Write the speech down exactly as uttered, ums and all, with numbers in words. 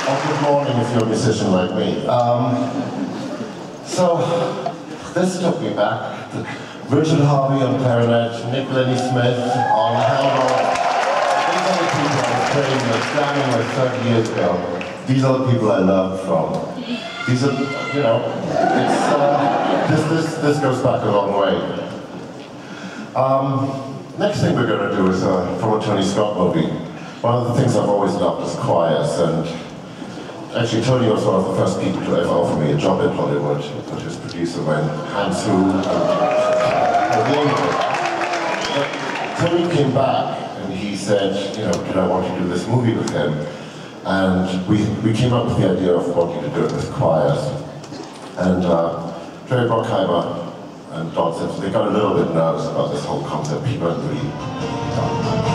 Or good morning if you're a musician like me. Um, so, this took me back. Richard Harvey on clarinet, Nick Lenny Smith on hellboy. These are the people I was playing with, jamming with thirty years ago. These are the people I learned from. These are, you know, it's, uh, this, this, this goes back a long way. Um, next thing we're going to do is uh, from a Tony Scott movie. One of the things I've always loved is choirs, and actually Tony was one of the first people to ever offer me a job in Hollywood, but his producer went hands through and but Tony came back and he said, you know, did I want to do this movie with him? And we, we came up with the idea of wanting to do it with choirs. And uh, Jerry Bruckheimer and Don Simpson, they got a little bit nervous about this whole concept. People weren't really